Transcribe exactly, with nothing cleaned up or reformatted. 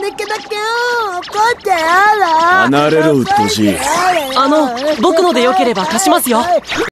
にけだけよ。怒ってやだ。 離れろ、うっとうしい。 あの、僕のでよければ貸しますよ。